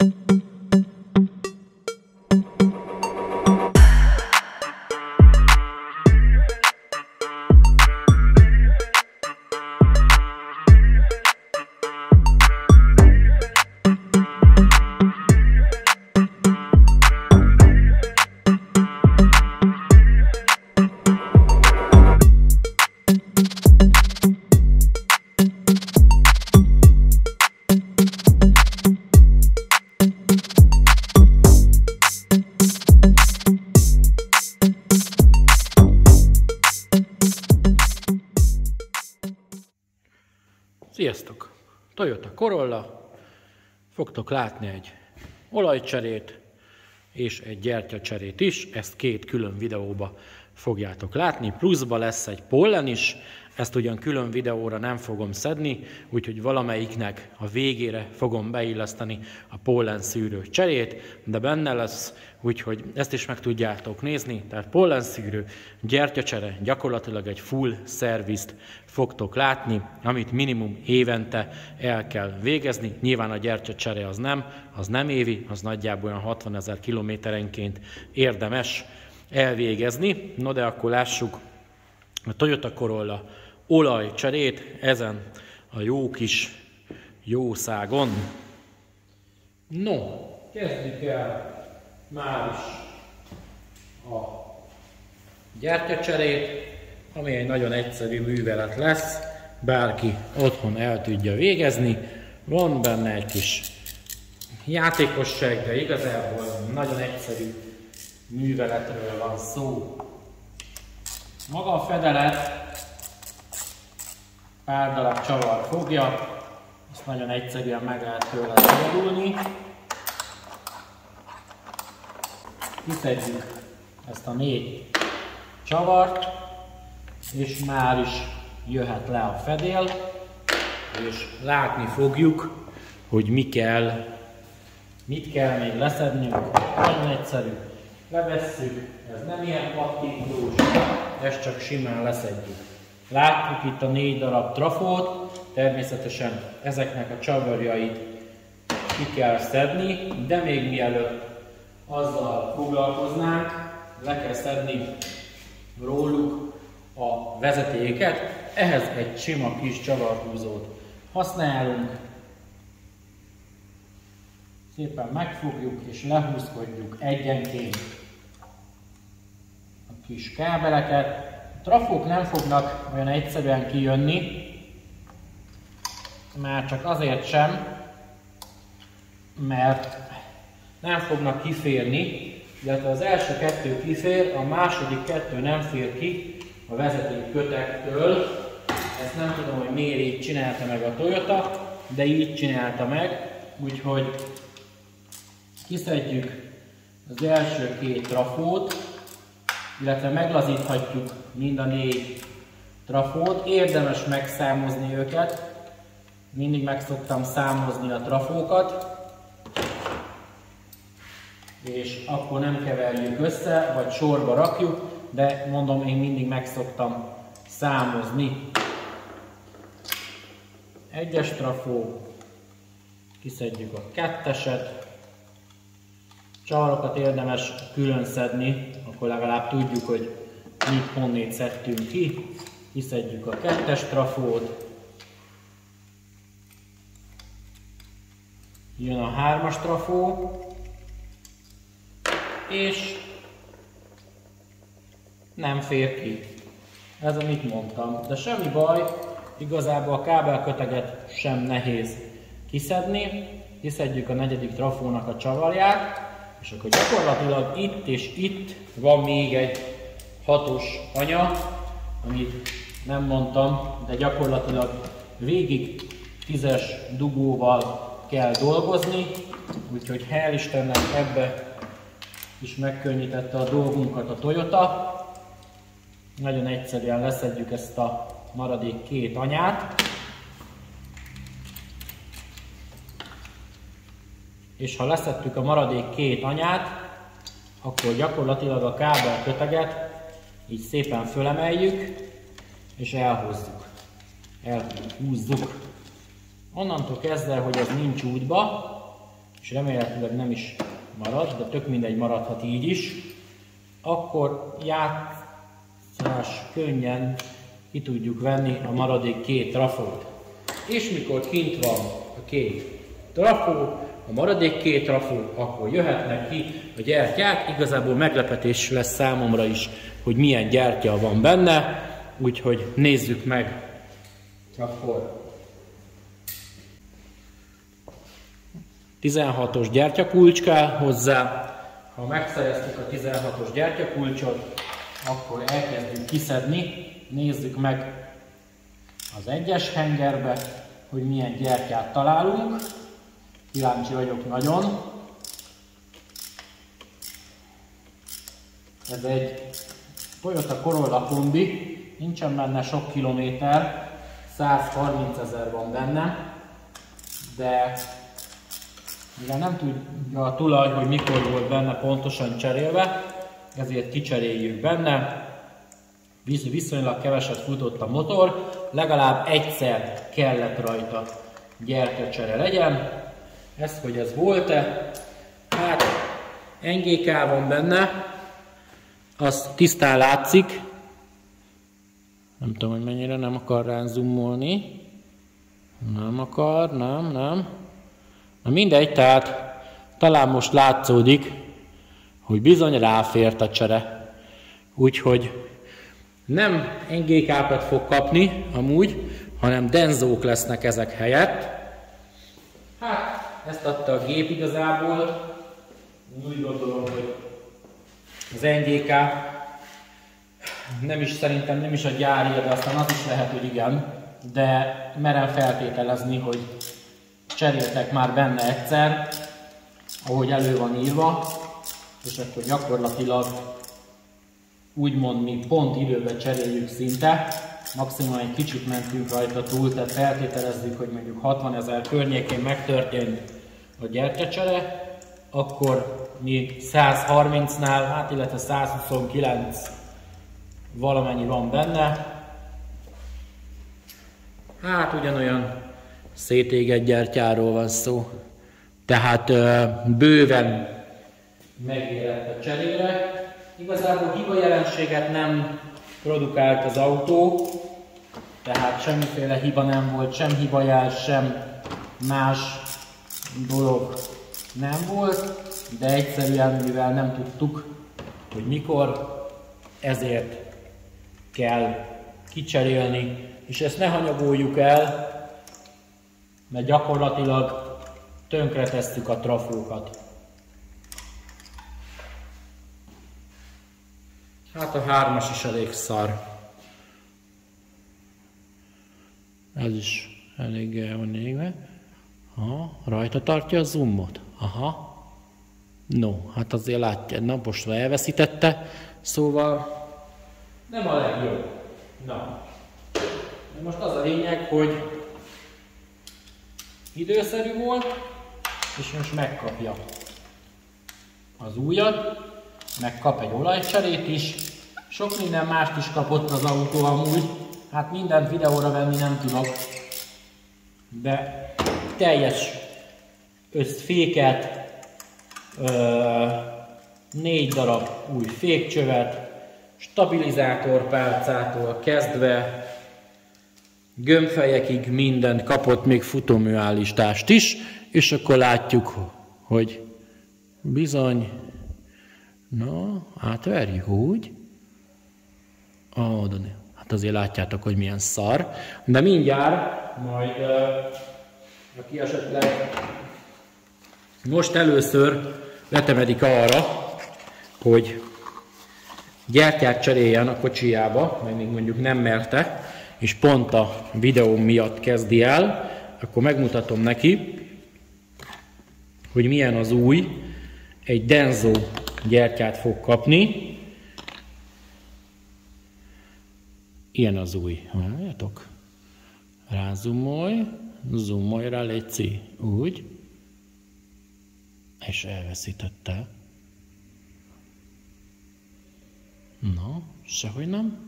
Sziasztok! Toyota Corolla. Fogtok látni egy olajcserét és egy gyertyacserét is. Ezt két külön videóba fogjátok látni. Pluszba lesz egy pollen is. Ezt ugyan külön videóra nem fogom szedni, úgyhogy valamelyiknek a végére fogom beilleszteni a pollenszűrő cserét, de benne lesz, úgyhogy ezt is meg tudjátok nézni. Tehát pollenszűrő, gyertyacsere, gyakorlatilag egy full szervizt fogtok látni, amit minimum évente el kell végezni. Nyilván a gyertyacsere az nem évi, az nagyjából olyan 60 000 kilométerenként érdemes elvégezni. No de akkor lássuk a Toyota Corolla olajcserét ezen a jó kis jószágon. No, kezdjük el már is a gyertyacserét, ami egy nagyon egyszerű művelet lesz, bárki otthon el tudja végezni. Van benne egy kis játékosság, de igazából nagyon egyszerű műveletről van szó. Maga a fedelet pár darab csavar fogja, ezt nagyon egyszerűen meg lehet tőle szabadulni. Kiszedjük ezt a 4 csavart, és már is jöhet le a fedél, és látni fogjuk, hogy mit kell még leszednünk. Nagyon egyszerű. Levesszük, ez nem ilyen pattintós, ezt csak simán leszedjük. Látjuk itt a 4 darab trafót, természetesen ezeknek a csavarjait ki kell szedni, de még mielőtt azzal foglalkoznánk, le kell szedni róluk a vezetéket. Ehhez egy sima kis csavarhúzót használunk. Szépen megfogjuk és lehúzkodjuk egyenként a kis kábeleket. A trafók nem fognak olyan egyszerűen kijönni, már csak azért sem, mert nem fognak kiférni, illetve az első 2 kifér, a második 2 nem fér ki a vezetékkötektől. Ezt nem tudom, hogy miért így csinálta meg a Toyota, de így csinálta meg, úgyhogy kiszedjük az első 2 trafót, illetve meglazíthatjuk mind a 4 trafót. Érdemes megszámozni őket, mindig meg szoktam számozni a trafókat, és akkor nem keverjük össze, vagy sorba rakjuk, de mondom, én mindig meg szoktam számozni. 1-es trafó, kiszedjük a 2-eset, csavarokat érdemes külön szedni, akkor legalább tudjuk, hogy mit honnét szedtünk ki. Kiszedjük a 2-es trafót, jön a 3-as trafó, és nem fér ki. Ez amit mondtam, de semmi baj, igazából a kábelköteget sem nehéz kiszedni. Kiszedjük a 4. trafónak a csavarját, és akkor gyakorlatilag itt és itt van még egy 6-os anya, amit nem mondtam, de gyakorlatilag végig 10-es dugóval kell dolgozni, úgyhogy hál' Istennek ebbe is megkönnyítette a dolgunkat a Toyota. Nagyon egyszerűen leszedjük ezt a maradék 2 anyát. És ha leszedtük a maradék 2 anyát, akkor gyakorlatilag a kábelköteget így szépen fölemeljük, és elhúzzuk. Onnantól kezdve, hogy ez nincs útba, és remélhetőleg nem is marad, de tök mindegy, maradhat így is, akkor játszás könnyen ki tudjuk venni a maradék két trafót. És mikor kint van a két trafó, a maradék két trafó, akkor jöhetnek ki a gyertyák. Igazából meglepetés lesz számomra is, hogy milyen gyertya van benne, úgyhogy nézzük meg akkor. 16-os gyertyakulcs kell hozzá. Ha megszereztük a 16-os gyertyakulcsot, akkor elkezdjük kiszedni. Nézzük meg az egyes hengerbe, hogy milyen gyertyát találunk. Kíváncsi vagyok nagyon. Ez egy Toyota Corolla kombi, nincsen benne sok kilométer, 130 000 van benne, de mivel nem tudja a tulaj, hogy mikor volt benne pontosan cserélve, ezért kicseréljük benne. Viszonylag keveset futott a motor, legalább egyszer kellett rajta gyertyacsere legyen. Ez, hogy ez volt-e? Hát NGK van benne, az tisztán látszik. Nem tudom, hogy mennyire nem akar rá zoomolni. Nem akar, nem. Na mindegy, tehát talán most látszódik, hogy bizony ráfért a csere. Úgyhogy nem NGK-kat fog kapni amúgy, hanem Denzók lesznek ezek helyett. Hát, ezt adta a gép igazából. Úgy gondolom, hogy az NGK szerintem nem is a gyári, de aztán az is lehet, hogy igen. De merem feltételezni, hogy cseréltek már benne egyszer, ahogy elő van írva, és akkor gyakorlatilag úgymond mi pont időben cseréljük szinte, maximum egy kicsit mentünk rajta túl, tehát feltételezzük, hogy mondjuk 60 000 környékén megtörtént a gyertyacsere, akkor mi 130-nál, hát illetve 129 valamennyi van benne. Hát ugyanolyan szétégett gyertyáról van szó, tehát bőven megérett a cserére. Igazából hibajelenséget nem produkált az autó, tehát semmiféle hiba nem volt, sem hibajel, sem más dolog nem volt, de egyszerűen, mivel nem tudtuk, hogy mikor, ezért kell kicserélni, és ezt ne hanyagoljuk el, mert gyakorlatilag tönkretesszük a trafókat. Hát a 3-as is elég szar. Ez is elég el van égve. Aha, rajta tartja a zoomot. Aha. No, hát azért látja, na most elveszítette, szóval nem a legjobb. Na. De most az a lényeg, hogy időszerű volt, és most megkapja az újat, megkap egy olajcserét is, sok minden mást is kapott az autó amúgy, hát mindent videóra venni nem tudok, de teljes összféket, 4 darab új fékcsövet, stabilizátorpálcától kezdve gömbfejekig mindent kapott, még futóműállítást is, és akkor látjuk, hogy bizony, na, átverjük úgy. Hát azért látjátok, hogy milyen szar, de mindjárt majd, aki esetleg most először letemedik arra, hogy gyertyát cseréljen a kocsijába, mert még mondjuk nem merte, és pont a videó miatt kezdi el, akkor megmutatom neki, hogy milyen az új. Egy Denso gyertyát fog kapni. Ilyen az új. Látjátok? Zoomolj rá, létszi. Úgy. És elveszítette. Na, sehogy nem.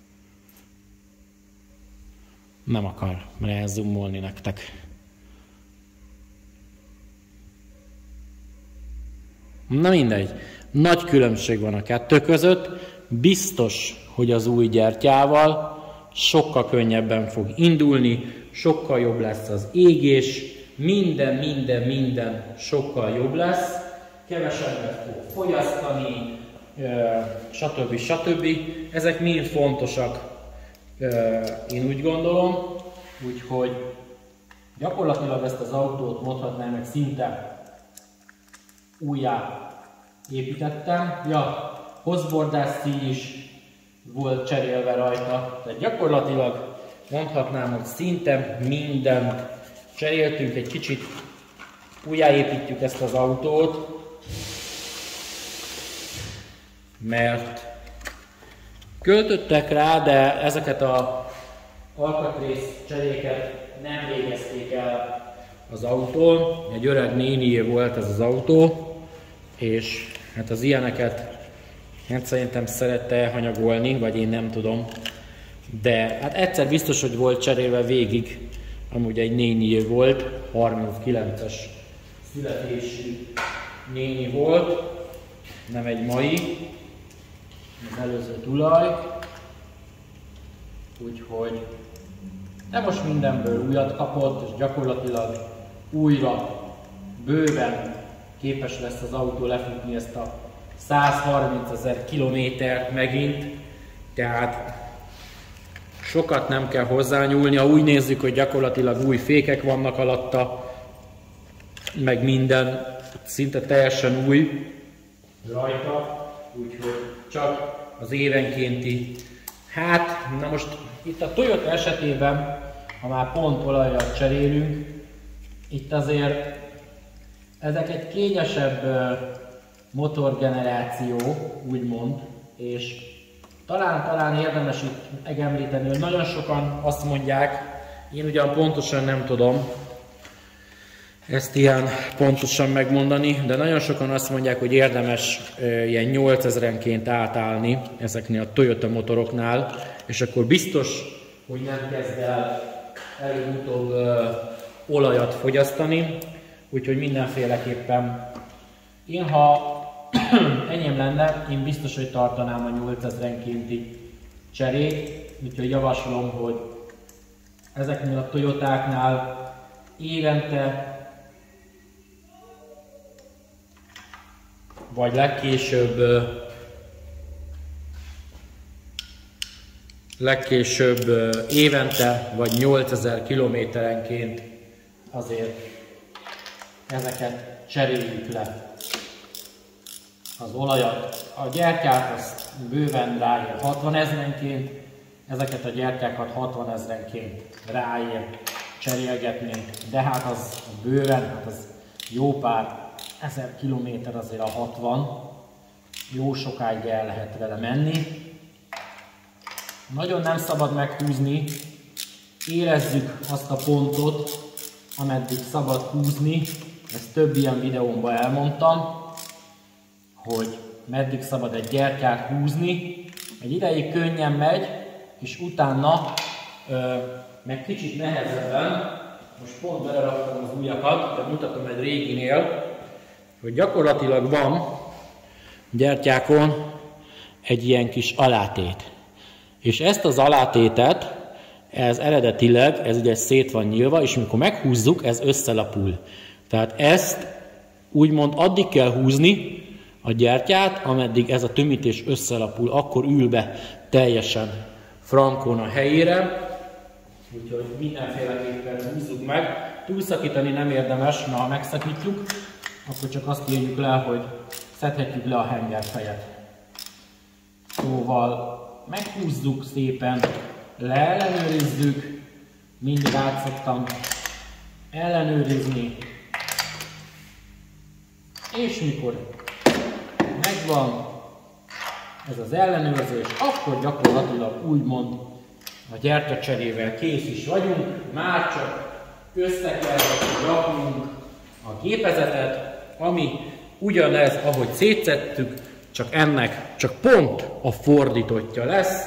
Nem akar elzoomolni nektek. Na mindegy, nagy különbség van a kettő között, biztos, hogy az új gyertyával sokkal könnyebben fog indulni, sokkal jobb lesz az égés, minden sokkal jobb lesz, kevesebbet fog fogyasztani, stb. Ezek mind fontosak, én úgy gondolom, úgyhogy gyakorlatilag ezt az autót mondhatnám, meg szinte újjá építettem. Ja, hosszbordás szín is volt cserélve rajta, tehát gyakorlatilag mondhatnám, hogy szinte mindent cseréltünk, egy kicsit újjáépítjük ezt az autót, mert költöttek rá, de ezeket az alkatrész cseréket nem végezték el az autón. Egy öreg nénié volt ez az autó, és hát az ilyeneket hát szerintem szerette elhanyagolni, vagy én nem tudom. De hát egyszer biztos, hogy volt cserélve végig, amúgy egy nénié volt, 39-es születésű néni volt, nem egy mai, az előző tulaj. Úgyhogy de most mindenből újat kapott, és gyakorlatilag újra bőven képes lesz az autó lefutni ezt a 130 000 kilométert megint, tehát sokat nem kell hozzányúlni, ha úgy nézzük, hogy gyakorlatilag új fékek vannak alatta, meg minden szinte teljesen új rajta, úgyhogy csak az évenkénti. Hát, na most itt a Toyota esetében, ha már pont olajat cserélünk, itt azért ezek egy kényesebb motorgeneráció, úgymond, és talán érdemes itt megemlíteni, hogy nagyon sokan azt mondják, én ugyan pontosan nem tudom ezt ilyen pontosan megmondani, de nagyon sokan azt mondják, hogy érdemes ilyen 8000-enként átállni ezeknél a Toyota motoroknál, és akkor biztos, hogy nem kezd el előbb-utóbb olajat fogyasztani, úgyhogy mindenféleképpen én, ha enyém lenne, én biztos, hogy tartanám a 8000-enkénti cserét, úgyhogy javaslom, hogy ezeknél a Toyotáknál évente vagy legkésőbb évente vagy 8000 kilométerenként azért ezeket cseréljük le. Az olajat, a gyertyát azt bőven ráér 60 000-enként, ezeket a gyertyákat 60 000-enként ráér cserélgetni, de hát az bőven, hát az jó pár 1000 kilométer azért a 60, jó sokáig el lehet vele menni. Nagyon nem szabad meghúzni, érezzük azt a pontot, ameddig szabad húzni, ezt több ilyen videómban elmondtam, hogy meddig szabad egy gyertyát húzni. Egy ideig könnyen megy, és utána meg kicsit nehezebben, most pont beleraktam az ujjakat, de mutatom egy réginél, hogy gyakorlatilag van gyertyákon egy ilyen kis alátét. És ezt az alátétet, ez eredetileg, ez ugye szét van nyílva, és amikor meghúzzuk, ez összelapul. Tehát ezt úgymond addig kell húzni a gyertyát, ameddig ez a tömítés összelapul, akkor ül be teljesen frankon a helyére. Úgyhogy mindenféleképpen húzzuk meg. Túlszakítani nem érdemes, mert ha megszakítjuk, akkor csak azt írjuk le, hogy szedhetjük le a hengerfejet. Szóval meghúzzuk szépen, leellenőrizzük, mindig át szoktam ellenőrizni, és mikor megvan ez az ellenőrzés, akkor gyakorlatilag úgymond a gyertyacserével kész is vagyunk, már csak össze kell raknunk a gépezetet, ami ugyanez, ahogy szétszettük, csak ennek csak pont a fordítottja lesz.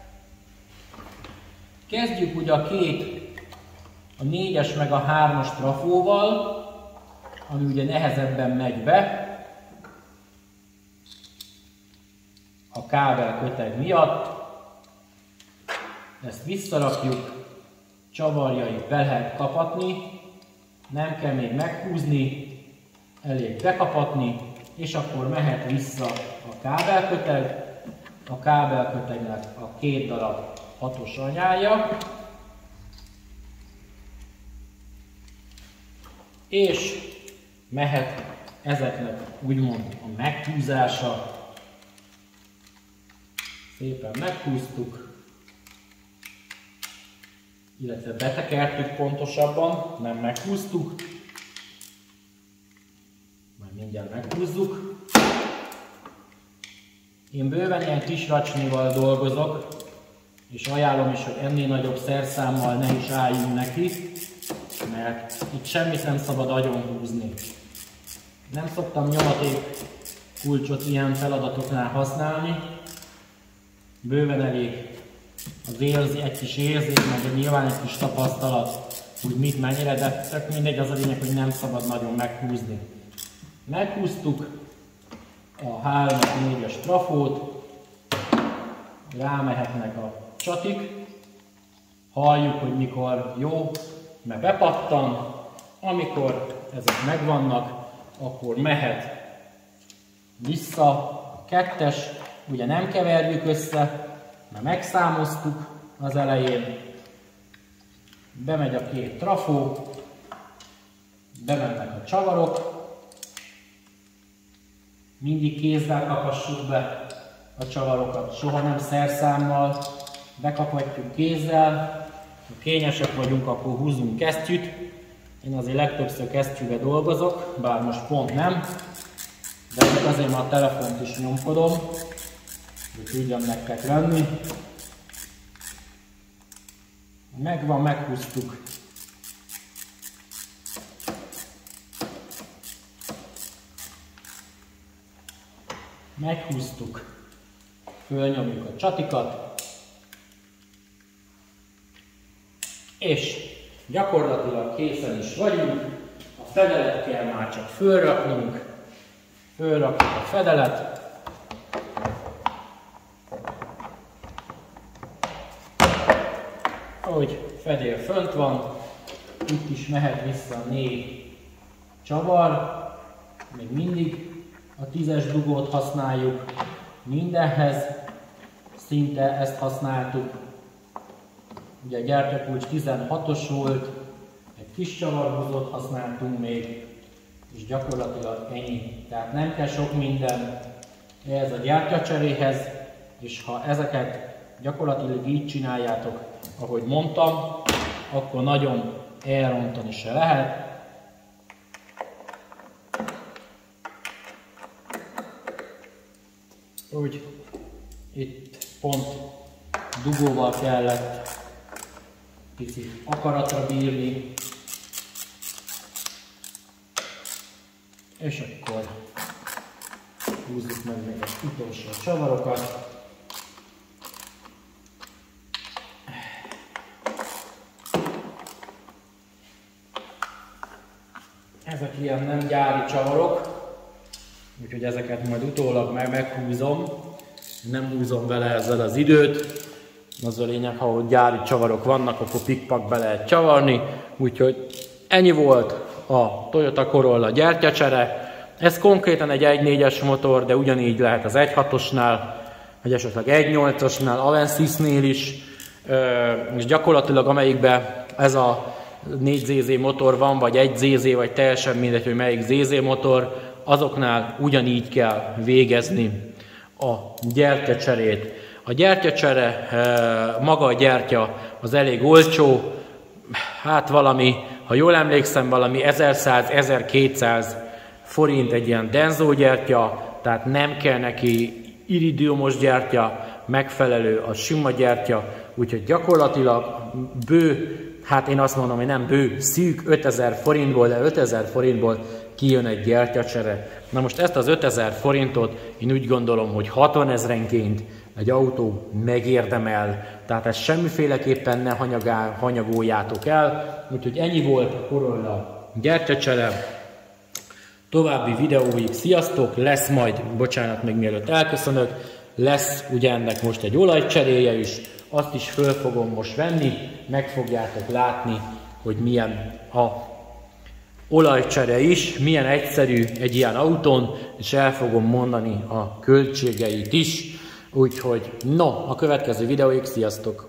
Kezdjük ugye a 4-es meg a 3-as trafóval, ami ugye nehezebben megy be. a kábelköteg miatt. Ezt visszarakjuk, csavarjait be lehet kapatni, nem kell még meghúzni, elég bekapatni, és akkor mehet vissza a kábelköteg. A kábelkötegnek a 2 darab 6-os anyája, és mehet ezeknek úgymond a meghúzása. Szépen meghúztuk, illetve betekertük pontosabban, nem meghúztuk. Majd mindjárt meghúzzuk. Én bőven ilyen kis racsnival dolgozok, és ajánlom is, hogy ennél nagyobb szerszámmal ne is álljunk neki, mert itt semmit nem szabad agyon húzni. Nem szoktam nyomaték kulcsot ilyen feladatoknál használni, bőven elég egy kis érzék, meg nyilván egy kis tapasztalat, hogy mit mennyire, de tök mindegy, az a lényeg, hogy nem szabad nagyon meghúzni. Meghúztuk a 3-4-es trafót, rámehetnek a csatik, halljuk, hogy mikor jó, mert bepattan, amikor ezek megvannak, akkor mehet vissza a 2-es, ugye nem keverjük össze, mert megszámoztuk az elején, bemegy a 2 trafó, bemennek a csavarok, mindig kézzel kapassuk be a csavarokat, soha nem szerszámmal, bekaphatjuk kézzel, ha kényesek vagyunk, akkor húzunk kesztyűt. Én azért legtöbbször kesztyűvel dolgozok, bár most pont nem, de azért már a telefont is nyomkodom, hogy tudjam nektek venni. Megvan, meghúztuk. Meghúztuk, fölnyomjuk a csatikat, és gyakorlatilag készen is vagyunk. A fedelet kell már csak fölraknunk, fölrakjuk a fedelet, ahogy fedél fönt van, itt is mehet vissza 4 csavar, még mindig a 10-es dugót használjuk mindenhez, szinte ezt használtuk. Ugye a gyertyakulcs 16-os volt, egy kis csavarhúzót használtunk még, és gyakorlatilag ennyi. Tehát nem kell sok minden ehhez a gyertyacseréhez, és ha ezeket gyakorlatilag így csináljátok, ahogy mondtam, akkor nagyon elrontani se lehet. Úgy itt pont dugóval kellett picit akaratra bírni, és akkor húzzuk meg még az utolsó csavarokat. Ezek ilyen nem gyári csavarok, úgyhogy ezeket majd utólag meghúzom. Nem húzom vele ezzel az időt. Az a lényeg, ha ott gyári csavarok vannak, akkor pikpak be lehet csavarni. Úgyhogy ennyi volt a Toyota Corolla gyertyacsere. Ez konkrétan egy 1.4-es motor, de ugyanígy lehet az 1.6-osnál, vagy esetleg 1.8-osnál, Avensys-nél is. És gyakorlatilag amelyikben ez a 4 ZZ motor van, vagy 1 ZZ, vagy teljesen mindegy, hogy melyik ZZ motor, azoknál ugyanígy kell végezni a gyertyacserét. A gyertyacsere, maga a gyertya az elég olcsó, hát valami, ha jól emlékszem, valami 1100-1200 forint egy ilyen Denso gyertya, tehát nem kell neki iridiumos gyertya, megfelelő a sima gyertya, úgyhogy gyakorlatilag bő, hát én azt mondom, hogy nem bő, szűk 5000 forintból, de 5000 forintból kijön egy gyertyacsere. Na most ezt az 5000 forintot én úgy gondolom, hogy 60 000-enként egy autó megérdemel, tehát ezt semmiféleképpen ne hanyagoljátok el. Úgyhogy ennyi volt a Corolla gyertyacsere. További videóig, sziasztok! Lesz majd, bocsánat, még mielőtt elköszönök, lesz ugye ennek most egy olajcseréje is, azt is föl fogom most venni, meg fogjátok látni, hogy milyen a olajcsere is, milyen egyszerű egy ilyen autón, és el fogom mondani a költségeit is. Úgyhogy no, a következő videóig, sziasztok!